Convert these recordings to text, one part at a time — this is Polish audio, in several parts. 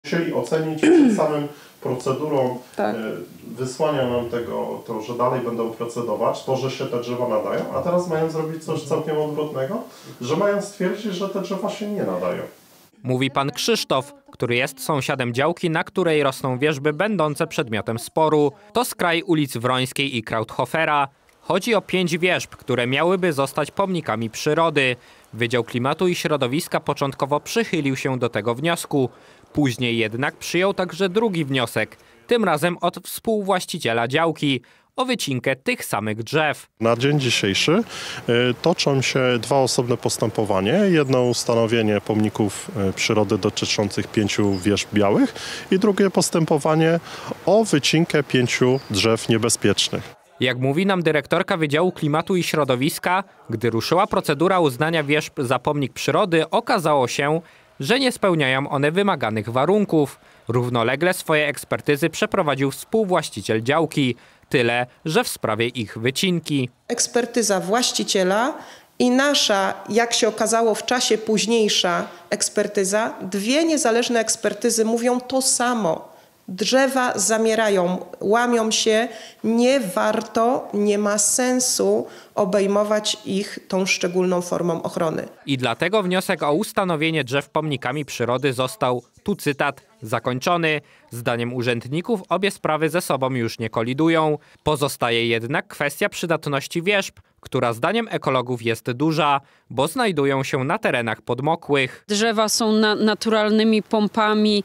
Musieli ocenić przed samym procedurą wysłania nam tego, to, że dalej będą procedować, to, że się te drzewa nadają, a teraz mają zrobić coś całkiem odwrotnego, że mają stwierdzić, że te drzewa się nie nadają. Mówi pan Krzysztof, który jest sąsiadem działki, na której rosną wierzby będące przedmiotem sporu. To skraj ulic Wrońskiej i Krauthofera. Chodzi o 5 wierzb, które miałyby zostać pomnikami przyrody. Wydział Klimatu i Środowiska początkowo przychylił się do tego wniosku. Później jednak przyjął także drugi wniosek, tym razem od współwłaściciela działki, o wycinkę tych samych drzew. Na dzień dzisiejszy toczą się 2 osobne postępowania. Jedno ustanowienie pomników przyrody dotyczących 5 wierzb białych i drugie postępowanie o wycinkę 5 drzew niebezpiecznych. Jak mówi nam dyrektorka Wydziału Klimatu i Środowiska, gdy ruszyła procedura uznania wierzb za pomnik przyrody, okazało się, że nie spełniają one wymaganych warunków. Równolegle swoje ekspertyzy przeprowadził współwłaściciel działki. Tyle, że w sprawie ich wycinki. Ekspertyza właściciela i nasza, jak się okazało w czasie późniejsza ekspertyza, 2 niezależne ekspertyzy mówią to samo. Drzewa zamierają, łamią się, nie warto, nie ma sensu obejmować ich tą szczególną formą ochrony. I dlatego wniosek o ustanowienie drzew pomnikami przyrody został, tu cytat, zakończony. Zdaniem urzędników obie sprawy ze sobą już nie kolidują. Pozostaje jednak kwestia przydatności wierzb, która zdaniem ekologów jest duża, bo znajdują się na terenach podmokłych. Drzewa są naturalnymi pompami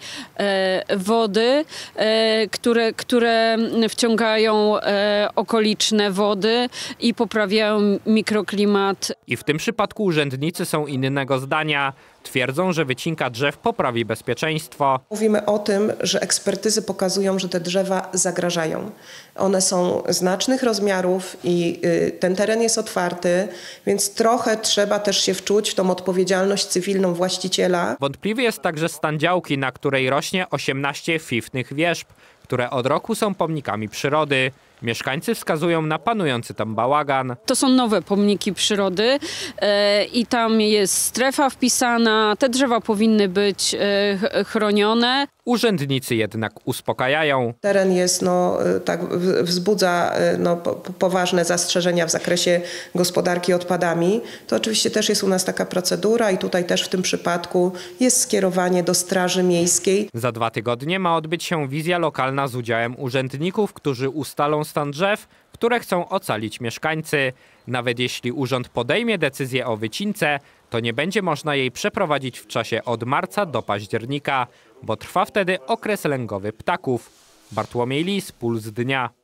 wody, które wciągają okoliczne wody i poprawiają mikroklimat. I w tym przypadku urzędnicy są innego zdania. Twierdzą, że wycinka drzew poprawi bezpieczeństwo. Mówimy o tym, że ekspertyzy pokazują, że te drzewa zagrażają. One są znacznych rozmiarów i ten teren jest otwarty, więc trochę trzeba też się wczuć w tą odpowiedzialność cywilną właściciela. Wątpliwy jest także stan działki, na której rośnie 18 fifnych wierzb, które od roku są pomnikami przyrody. Mieszkańcy wskazują na panujący tam bałagan. To są nowe pomniki przyrody i tam jest strefa wpisana. Te drzewa powinny być chronione. Urzędnicy jednak uspokajają. Teren jest, wzbudza poważne zastrzeżenia w zakresie gospodarki odpadami. To oczywiście też jest u nas taka procedura i tutaj też w tym przypadku jest skierowanie do Straży Miejskiej. Za 2 tygodnie ma odbyć się wizja lokalna z udziałem urzędników, którzy ustalą stan drzew, które chcą ocalić mieszkańcy. Nawet jeśli urząd podejmie decyzję o wycince, to nie będzie można jej przeprowadzić w czasie od marca do października, bo trwa wtedy okres lęgowy ptaków. Bartłomiej Lis, Puls Dnia.